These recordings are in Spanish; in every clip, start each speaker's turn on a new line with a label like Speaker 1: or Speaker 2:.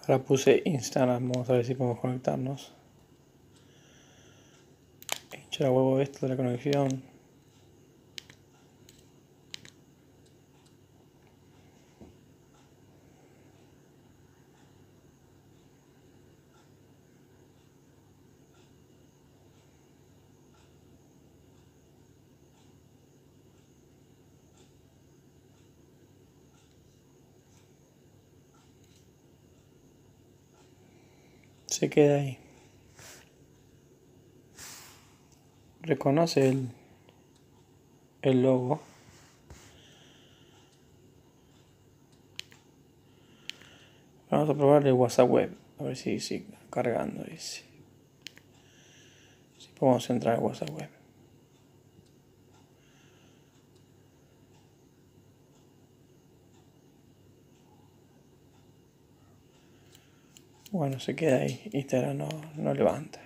Speaker 1: Ahora puse Instagram, vamos a ver si podemos conectarnos. Hincha la huevo esto de la conexión. Se queda ahí. Reconoce el logo. Vamos a probar el WhatsApp web. A ver si sigue cargando. Dice. Si podemos entrar al WhatsApp web. Bueno, se queda ahí. Instagram no levanta.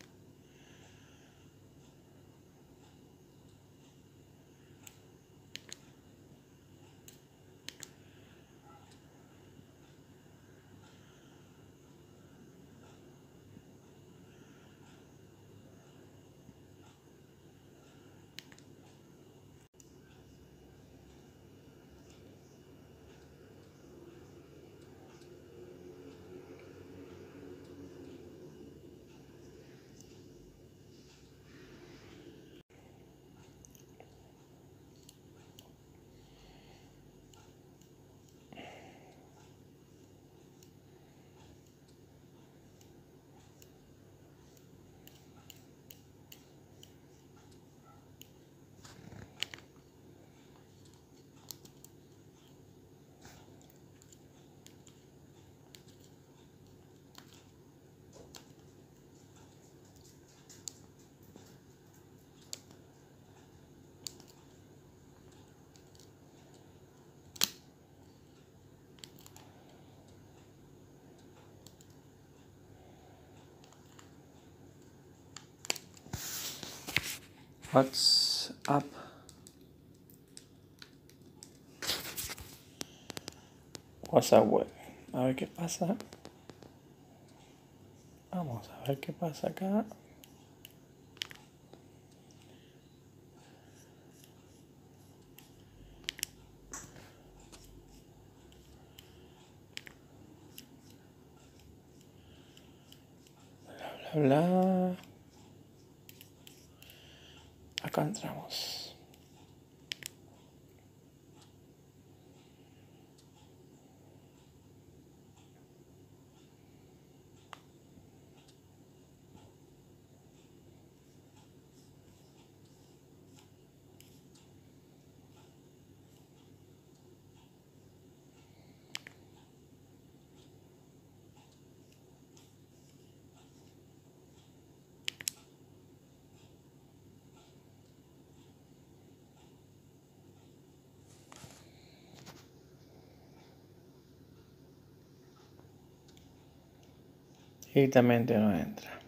Speaker 1: WhatsApp. WhatsApp web. A ver qué pasa. Vamos a ver qué pasa acá. Bla, bla. Acá entramos. Directamente no entra.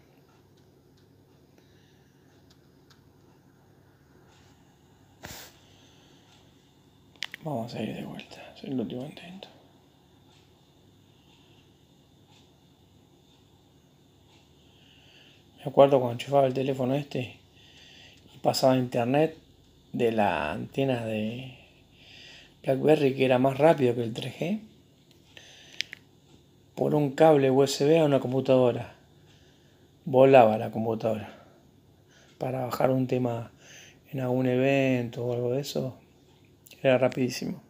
Speaker 1: Vamos a ir de vuelta. Es el último intento. Me acuerdo cuando enchufaba el teléfono y pasaba internet de la antena de BlackBerry, que era más rápido que el 3G, por un cable USB a una computadora. Volaba la computadora. Para bajar un tema en algún evento o algo de eso, era rapidísimo.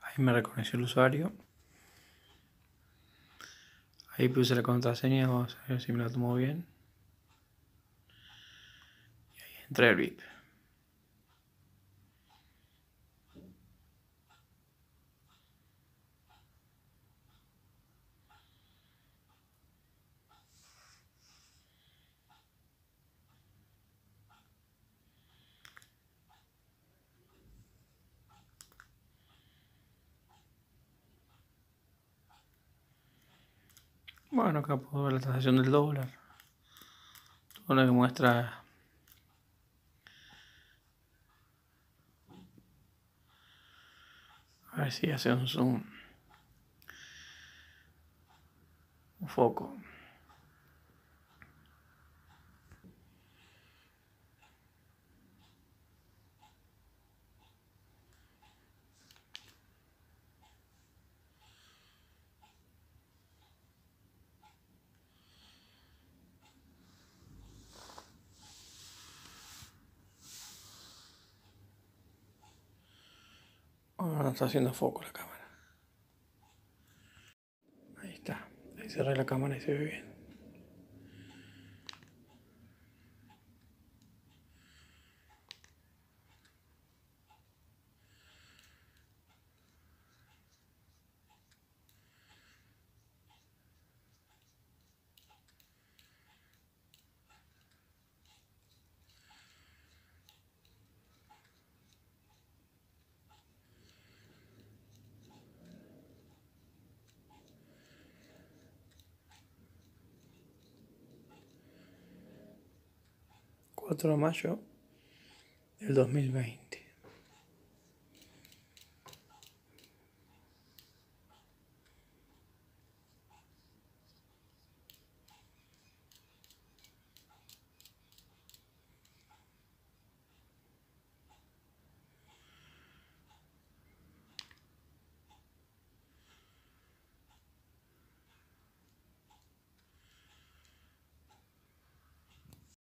Speaker 1: Ahí me reconoció el usuario. Ahí puse la contraseña, vamos a ver si me la tomo bien. Y ahí entré al VIP. Bueno, acá puedo ver la transacción del dólar. Todo lo que muestra. A ver si hace un zoom. Un foco. Ahora no está haciendo foco la cámara. Ahí está. Ahí cerré la cámara y se ve bien. ...4 de mayo del 2020.